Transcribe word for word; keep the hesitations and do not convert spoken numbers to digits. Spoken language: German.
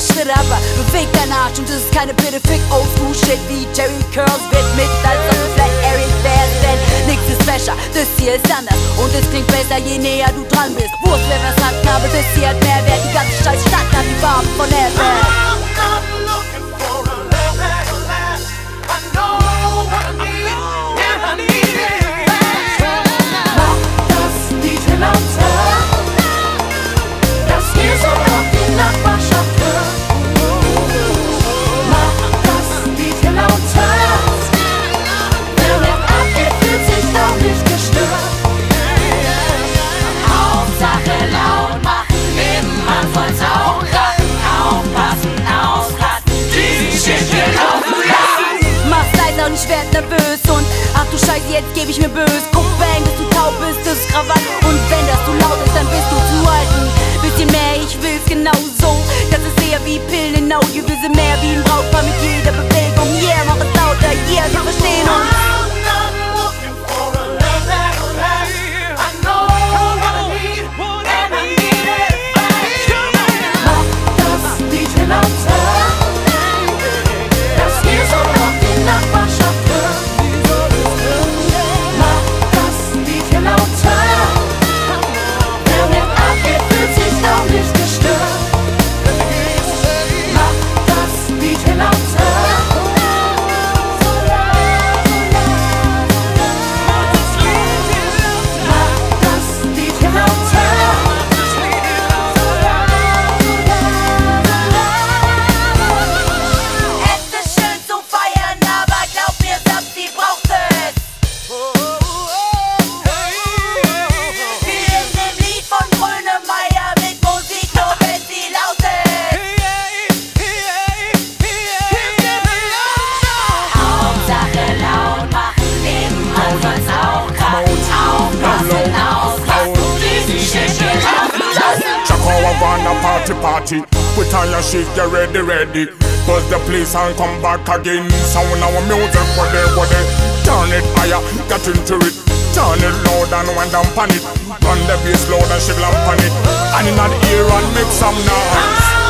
Schritte, aber beweg deinen Arsch und das ist keine Bitte. Fick Oldschool Shit wie Jerry Curls wird mit, als ob du Flat Aries wärst, denn nix ist fresher, das hier ist anders und es klingt besser, je näher du dran bist. Wurst, wer was hat, aber das hier hat Mehrwert. Die ganze scheiß Stadt hat die Farben von Heaven. Und ich werd nervös und ach du Scheiße, jetzt geb ich mir bös. Guck, bang, bis du taub bist, das ist Krawall. Und wenn das zu laut ist, dann bist du zu halten. Bisschen mehr, ich will's genau so. Das ist eher wie Pillen in Audio. Wir sind mehr wie ein Brautpaar mit jeder Bewegung. Yeah, mach es lauter, yeah, wir verstehen uns. Party, party, put on your shit, get ready, ready. Buzz the place and come back again. Sound our music, body, body. Turn it higher, get into it. Turn it loud and wind down pan it. Run the bass loud and shake lamp on it. And in the ear and make some noise.